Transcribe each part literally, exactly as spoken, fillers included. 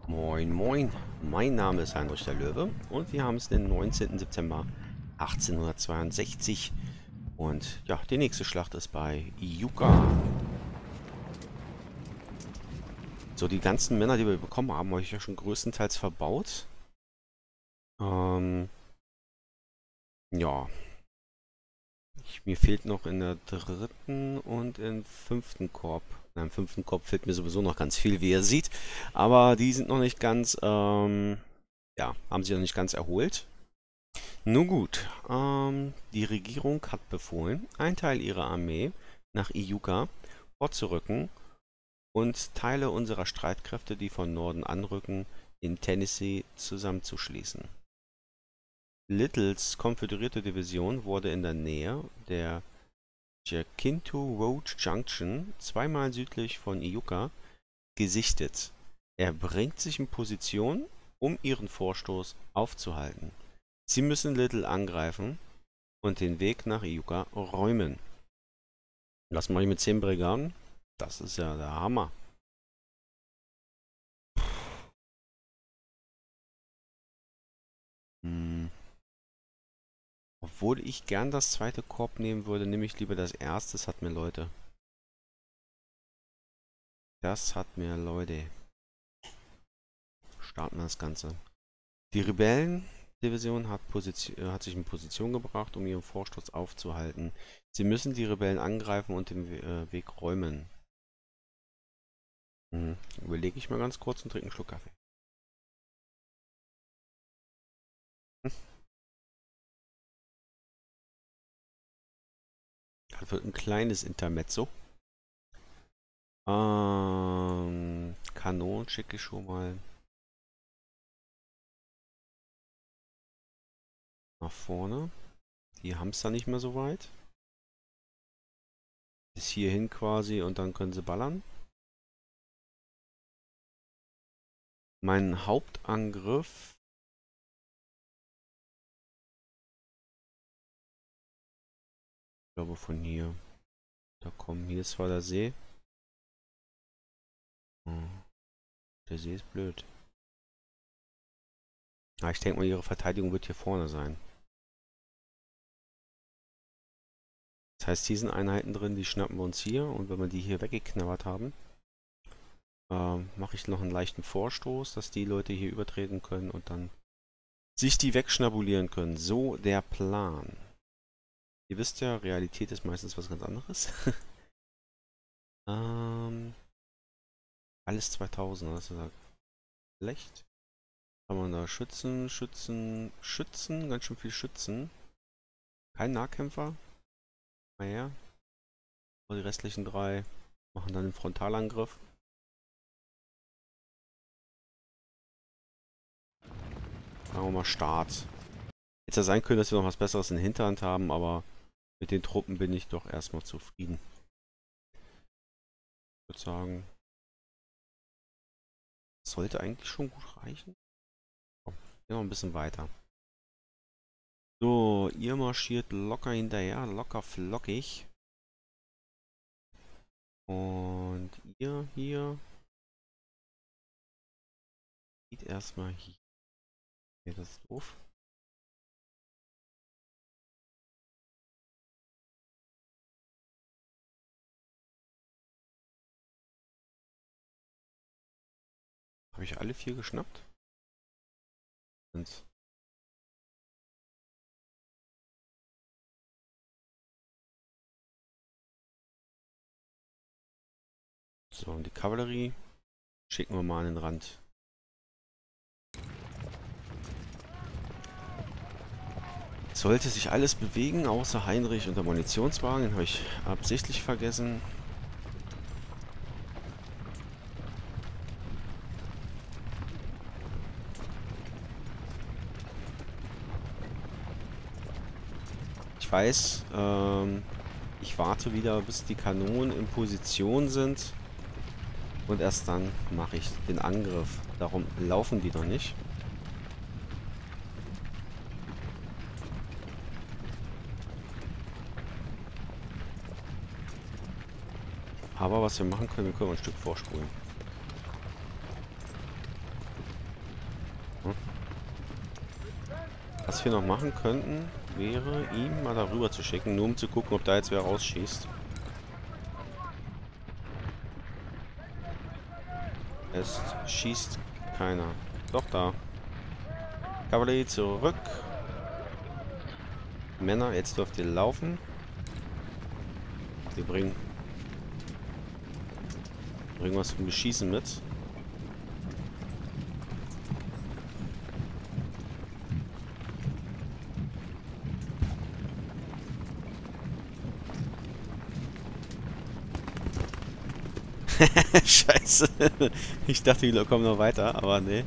Moin, moin. Mein Name ist Heinrich der Löwe und wir haben es den neunzehnten September achtzehnhundertzweiundsechzig. Und ja, die nächste Schlacht ist bei Iuka. So, die ganzen Männer, die wir bekommen haben, habe ich ja schon größtenteils verbaut. Ähm, ja. Ich, mir fehlt noch in der dritten und im fünften Korb. Na, im fünften Korb fehlt mir sowieso noch ganz viel, wie ihr seht. Aber die sind noch nicht ganz, ähm, ja, haben sich noch nicht ganz erholt. Nun gut, ähm, die Regierung hat befohlen, einen Teil ihrer Armee nach Iuka vorzurücken und Teile unserer Streitkräfte, die von Norden anrücken, in Tennessee zusammenzuschließen. Littles konföderierte Division wurde in der Nähe der Jacinto Road Junction, zweimal südlich von Iuka, gesichtet. Er bringt sich in Position, um ihren Vorstoß aufzuhalten. Sie müssen Little angreifen und den Weg nach Iuka räumen. Was mache ich mit zehn Brigaden? Das ist ja der Hammer. Hm. Obwohl ich gern das zweite Korb nehmen würde, nehme ich lieber das erste. Das hat mir Leute. Das hat mir Leute. Starten wir das Ganze. Die Rebellendivision hat, Position, hat sich in Position gebracht, um ihren Vorstoß aufzuhalten. Sie müssen die Rebellen angreifen und den äh, Weg räumen. Hm. Überlege ich mal ganz kurz und trinke einen Schluck Kaffee. Hm. Das wird ein kleines Intermezzo. Ähm, Kanonen schicke ich schon mal nach vorne. Die haben es da nicht mehr so weit. Bis hierhin quasi und dann können sie ballern. Mein Hauptangriff. Ich glaube von hier. Da kommen. Hier ist zwar der See. Hm. Der See ist blöd. Ah, ich denke mal, ihre Verteidigung wird hier vorne sein. Das heißt, hier sind Einheiten drin, die schnappen wir uns hier. Und wenn wir die hier weggeknabbert haben, ähm, mache ich noch einen leichten Vorstoß, dass die Leute hier übertreten können und dann sich die wegschnabulieren können. So der Plan. Ihr wisst ja, Realität ist meistens was ganz anderes. ähm, alles zweitausend, das ist ja schlecht. Haben wir da Schützen, Schützen, Schützen, ganz schön viel Schützen. Kein Nahkämpfer. Naja. Die restlichen drei machen dann den Frontalangriff. Sagen wir mal Start. Hätte ja sein können, dass wir noch was Besseres in der Hinterhand haben, aber mit den Truppen bin ich doch erstmal zufrieden. Ich würde sagen, sollte eigentlich schon gut reichen. Komm, gehen wir noch ein bisschen weiter. So, ihr marschiert locker hinterher, locker flockig. Und ihr hier geht erstmal hier. Okay, das ist doof. Habe ich alle vier geschnappt? Und so, und die Kavallerie schicken wir mal an den Rand. Sollte sich alles bewegen, außer Heinrich und der Munitionswagen, den habe ich absichtlich vergessen. Ich weiß, ähm, ich warte wieder, bis die Kanonen in Position sind. Und erst dann mache ich den Angriff. Darum laufen die noch nicht. Aber was wir machen können, wir können ein Stück vorspulen. Was wir noch machen könnten, wäre ihn mal darüber zu schicken, nur um zu gucken, ob da jetzt wer rausschießt. Es schießt keiner. Doch da. Kavallerie zurück. Männer, jetzt dürft ihr laufen. Wir bringen, bringen was zum Beschießen mit. Scheiße. Ich dachte, die kommen noch weiter, aber nee.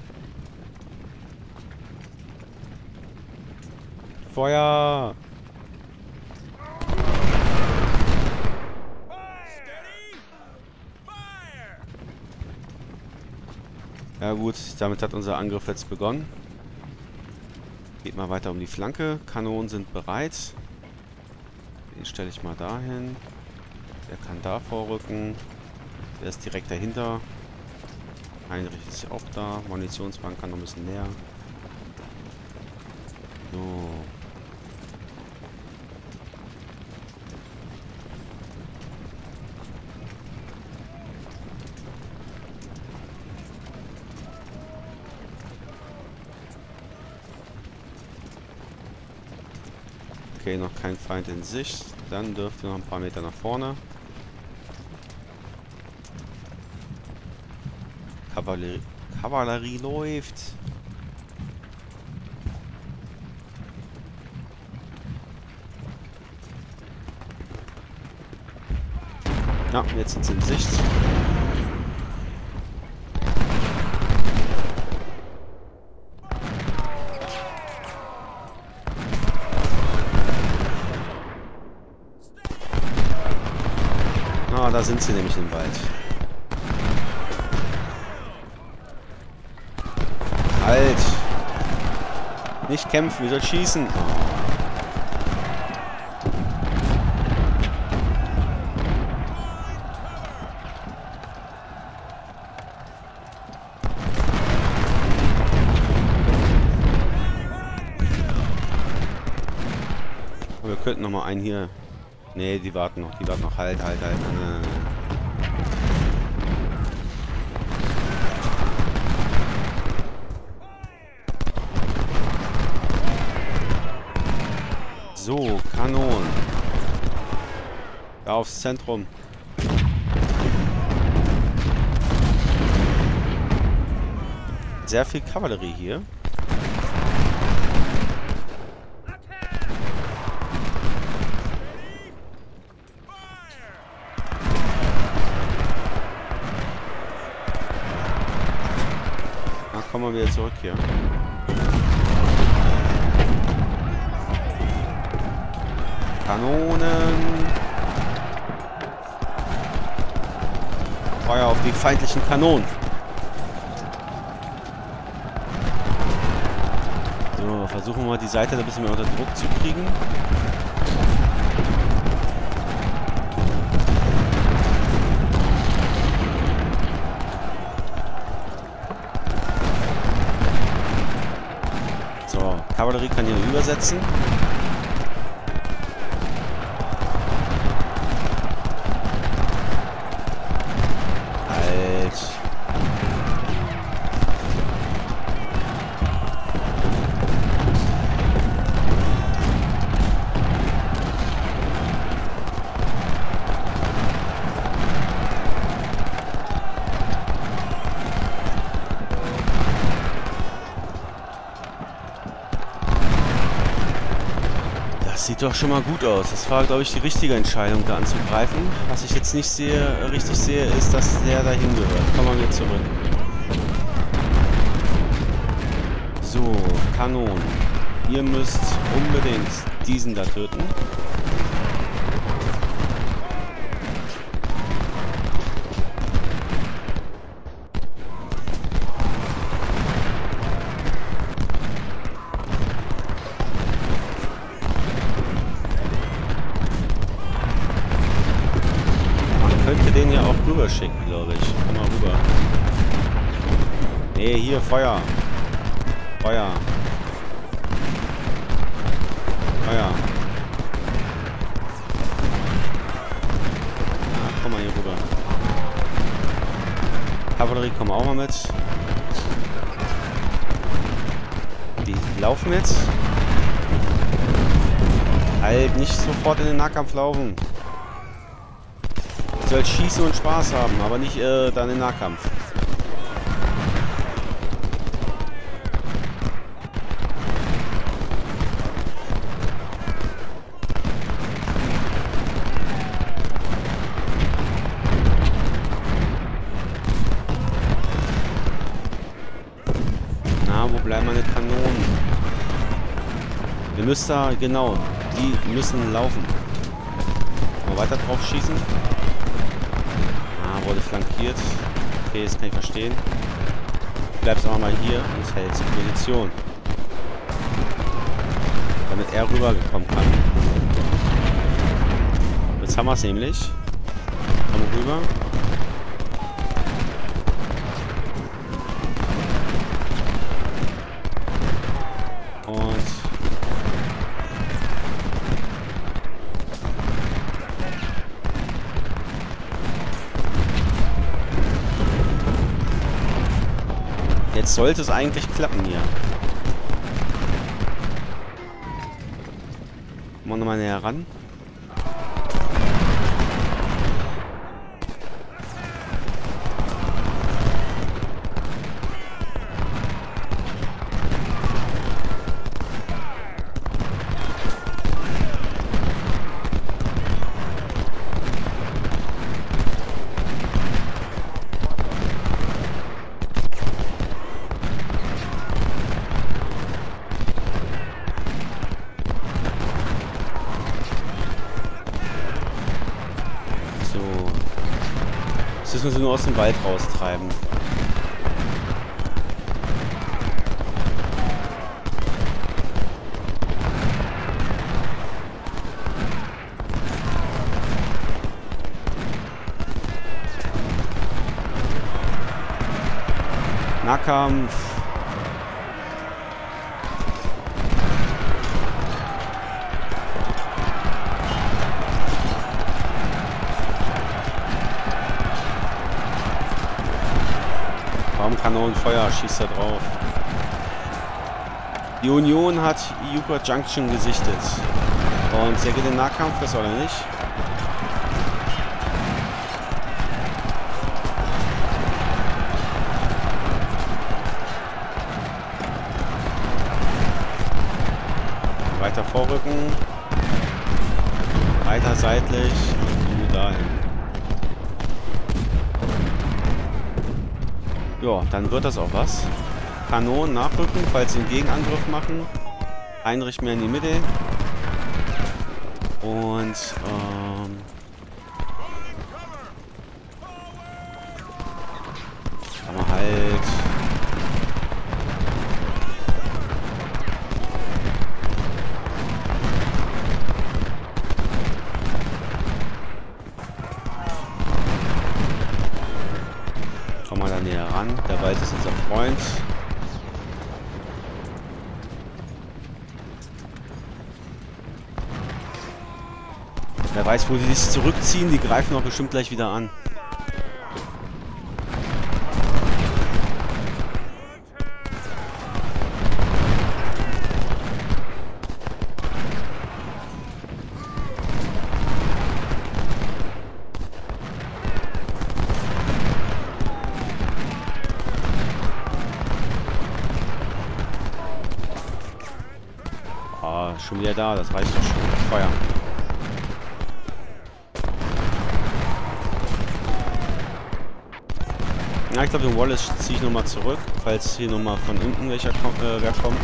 Feuer! Ja gut, damit hat unser Angriff jetzt begonnen. Geht mal weiter um die Flanke. Kanonen sind bereit. Den stelle ich mal dahin. Der kann da vorrücken. Der ist direkt dahinter. Heinrich ist auch da. Munitionsbank kann noch ein bisschen näher. So. Okay, noch kein Feind in Sicht. Dann dürft ihr noch ein paar Meter nach vorne. Kavallerie, Kavallerie läuft. Ja, jetzt sind sie in Sicht. Ah, da sind sie nämlich im Wald. Halt! Nicht kämpfen, wir sollen schießen. Wir könnten noch mal einen hier. Nee, die warten noch, die warten noch. Halt, halt, halt. Nein, nein, nein. So, Kanonen. Da aufs Zentrum. Sehr viel Kavallerie hier. Na, kommen wir wieder zurück hier. Kanonen. Feuer auf die feindlichen Kanonen. So, versuchen wir mal die Seite ein bisschen mehr unter Druck zu kriegen. So, Kavallerie kann hier übersetzen. Sieht doch schon mal gut aus. Das war, glaube ich, die richtige Entscheidung, da anzugreifen. Was ich jetzt nicht sehe, richtig sehe, ist, dass der dahin gehört. Kommen wir wieder zurück. So, Kanonen. Ihr müsst unbedingt diesen da töten. Könnte den ja auch rüber schicken, glaube ich. Komm mal rüber. Nee, hier, Feuer. Feuer. Feuer. Ah, komm mal hier rüber. Kavallerie, komm auch mal mit. Die laufen jetzt. Halt, nicht sofort in den Nahkampf laufen. Du sollst schießen und Spaß haben, aber nicht äh, dann in den Nahkampf. Na, wo bleiben meine Kanonen? Wir müssen da, genau, die müssen laufen. Mal weiter drauf schießen. Ah, wurde flankiert. Okay, das kann ich verstehen. Bleibst aber mal hier und hältst die Position. Damit er rübergekommen kann. Jetzt haben wir es nämlich. Komm rüber. Und jetzt sollte es eigentlich klappen hier. Kommen wir nochmal näher ran. Das müssen wir nur aus dem Wald raustreiben. Nahkampf. Kanonenfeuer, schießt er drauf. Die Union hat Iuka Junction gesichtet. Und der geht in den Nahkampf, das soll er nicht. Weiter vorrücken. Weiter seitlich. Und dahin. Ja, dann wird das auch was. Kanonen nachrücken, falls sie einen Gegenangriff machen. Heinrich mehr in die Mitte. Und, ähm... aber halt... Komm mal da näher ran. Der Wald ist unser Freund. Wer weiß, wo die sich zurückziehen. Die greifen doch bestimmt gleich wieder an. Schon wieder da, das reicht doch schon. Feuer. Ja, ich glaube, den Wallace ziehe ich nochmal zurück, falls hier nochmal von unten welcher kommt, äh, wer kommt.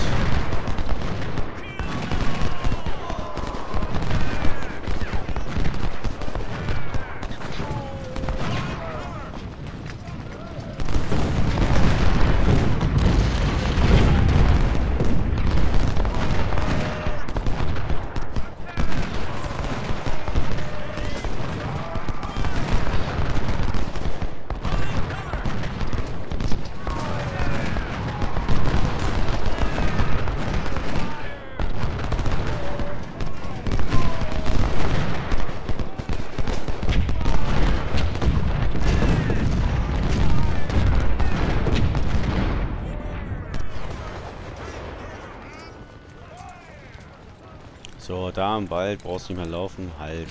So, da im Wald brauchst du nicht mehr laufen. Halt.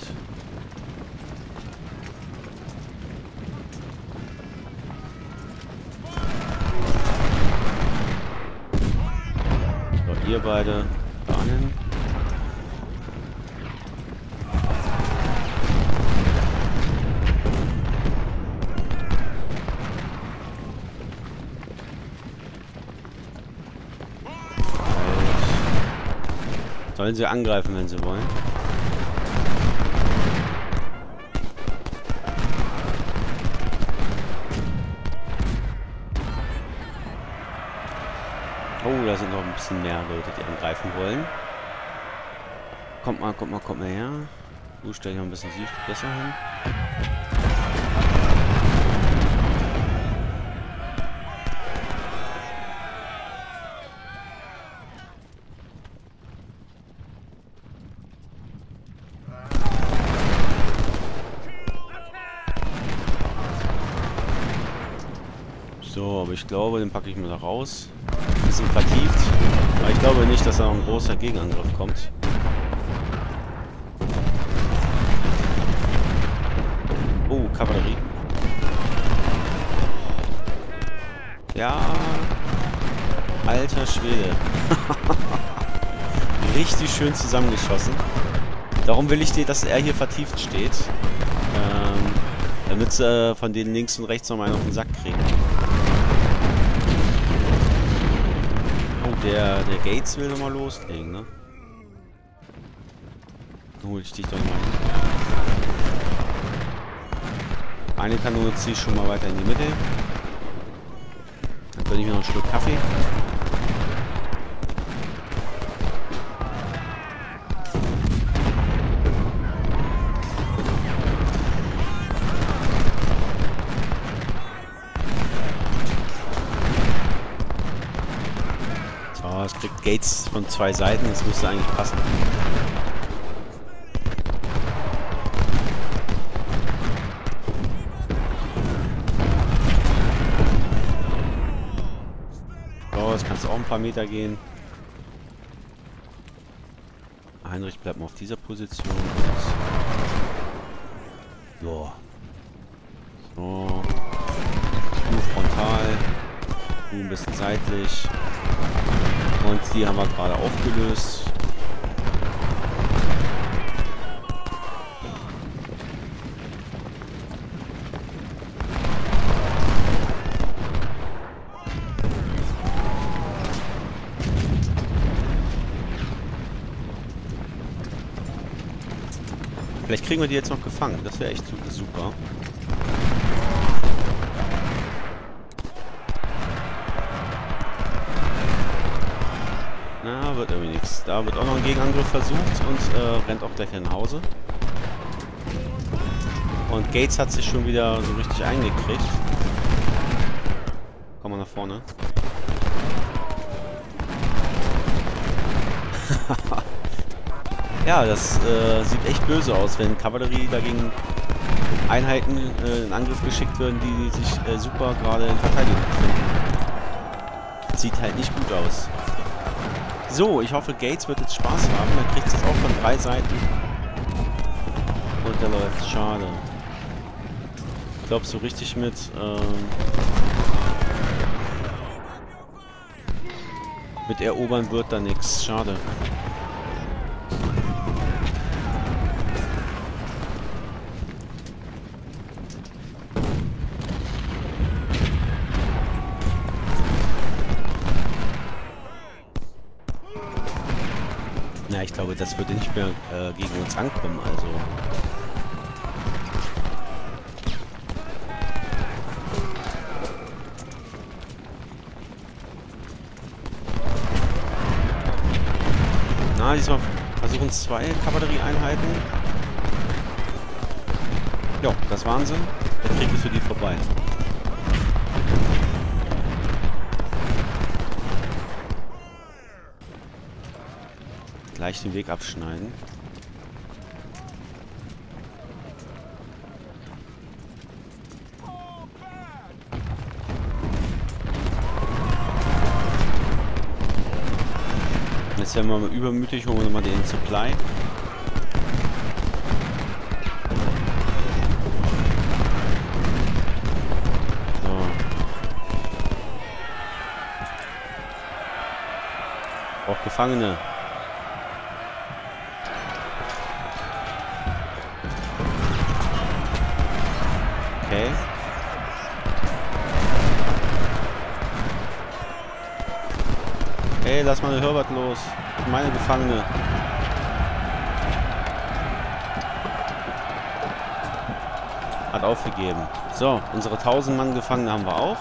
So, ihr beide dahin. Sollen sie angreifen, wenn sie wollen. Oh, da sind noch ein bisschen mehr Leute, die angreifen wollen. Kommt mal, kommt mal, kommt mal her. Du stell dich noch ein bisschen besser hin. So, aber ich glaube, den packe ich mir da raus. Ein bisschen vertieft. Aber ich glaube nicht, dass da noch ein großer Gegenangriff kommt. Oh, Kavallerie. Ja. Alter Schwede. Richtig schön zusammengeschossen. Darum will ich dir, dass er hier vertieft steht. Ähm, damit sie äh, von denen links und rechts noch mal einen auf den Sack kriegen. Der, der Gates will nochmal loslegen, ne? Dann hol ich dich doch mal hin. Eine Kanone ziehe ich schon mal weiter in die Mitte. Dann gönne ich mir noch einen Schluck Kaffee. Es kriegt Gates von zwei Seiten, das müsste eigentlich passen. So, jetzt kannst du auch ein paar Meter gehen. Heinrich bleibt mal auf dieser Position. So. So. Du frontal. Du ein bisschen seitlich. Und die haben wir gerade aufgelöst. Vielleicht kriegen wir die jetzt noch gefangen. Das wäre echt super. Na, wird irgendwie nichts. Da wird auch noch ein Gegenangriff versucht und äh, rennt auch gleich nach Hause. Und Gates hat sich schon wieder so richtig eingekriegt. Komm mal nach vorne. Ja, das äh, sieht echt böse aus, wenn Kavallerie dagegen Einheiten äh, in Angriff geschickt werden, die sich äh, super gerade in Verteidigung befinden. Sieht halt nicht gut aus. So, ich hoffe, Gates wird jetzt Spaß haben. Er kriegt es jetzt auch von drei Seiten. Und der läuft. Schade. Ich glaube, so richtig mit... Ähm, mit erobern wird da nichts. Schade. Ja, ich glaube, das würde nicht mehr äh, gegen uns ankommen, also. Na, diesmal versuchen zwei Kavallerieeinheiten. Jo, das waren sie. Der Krieg ist für die vorbei. Gleich den Weg abschneiden. Jetzt werden wir mal übermütig, holen wir nochmal den Supply. So. Auch Gefangene. Okay. Hey, lass mal den Herbert los. Meine Gefangene. Hat aufgegeben. So, unsere tausend Mann Gefangene haben wir auch.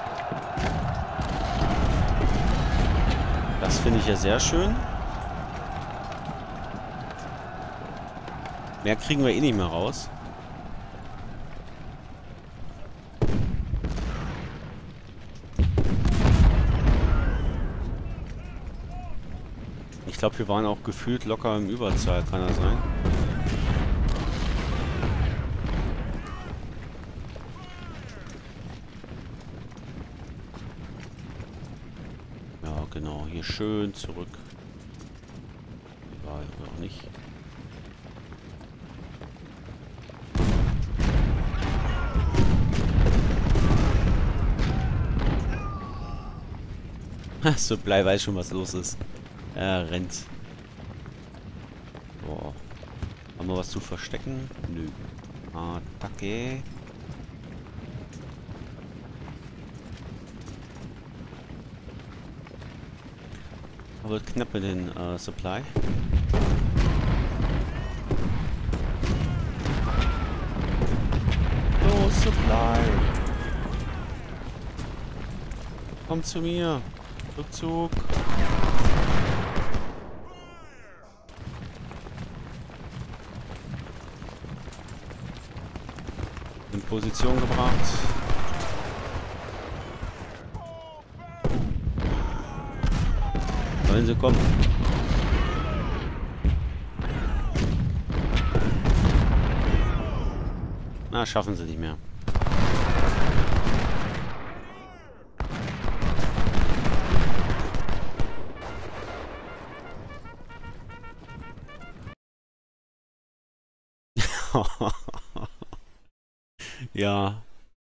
Das finde ich ja sehr schön. Mehr kriegen wir eh nicht mehr raus. Ich glaube, wir waren auch gefühlt locker im Überzahl, kann das sein? Ja, genau. Hier schön zurück. Ja, oder auch nicht. Supply weiß schon, was los ist. Er rennt. Boah. Haben wir was zu verstecken? Nö. Attacke. Aber knapp mit den äh, Supply. Los, Supply! Komm zu mir! Rückzug! In Position gebracht. Sollen sie kommen? Na, schaffen sie nicht mehr. Ja.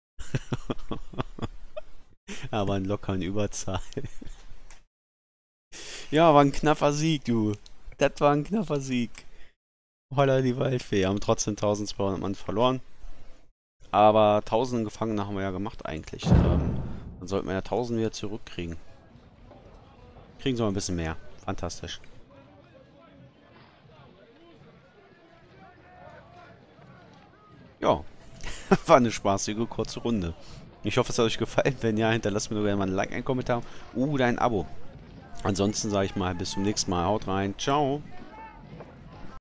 Aber ein locker in Überzahl. Ja, war ein knapper Sieg, du. Das war ein knapper Sieg. Holla die Waldfee. Wir haben trotzdem tausendzweihundert Mann verloren. Aber tausend Gefangene haben wir ja gemacht eigentlich. Ähm, dann sollten wir ja tausend wieder zurückkriegen. Kriegen sie mal ein bisschen mehr. Fantastisch. Ja. War eine spaßige, kurze Runde. Ich hoffe, es hat euch gefallen. Wenn ja, hinterlasst mir nur gerne mal ein Like, einen Kommentar oder ein Abo. Ansonsten sage ich mal bis zum nächsten Mal. Haut rein. Ciao.